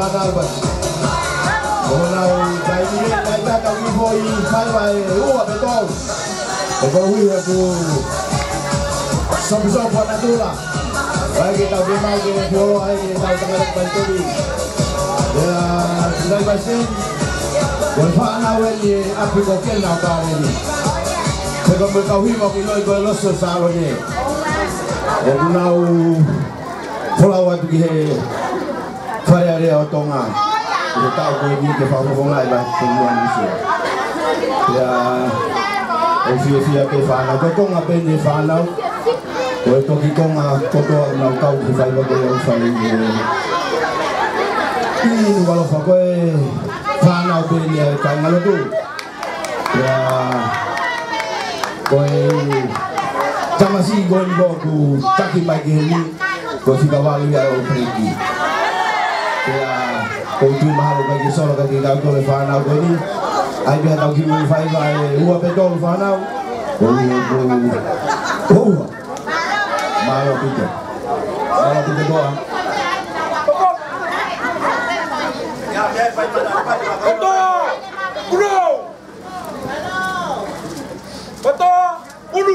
Manalba. Mengenal baik ini kita kami voi sampai betul. Betul aku sama-sama pada tulah. Baik kita memang kita follow hari kita tengah bantu di. Ya, sudah pasti. Berfana wali api kokel nak kau ini. Sebab berkahwin mau kita ikut sesal ini. Aku nak follow waktu kita fire dia otongan. Kita tahu ini kita faham lah ibarat semua manusia. Ya, ofia ke fana, kau ngapa ni fana? Kau tu kita nak kau di fire bagi yang fire ini. Ini kalau pakai fana beli kan malu tu. Ya, kau sama si kau ni bawa kaki bagi ni, kau si kawal dia orang pergi. Ya, kau tu mahal bagi solo kaki kau tu fana kau ni. Ayah tahu kita fire uang betul fana. Oh, malu kita doa. Betul, bro. Betul, ulu.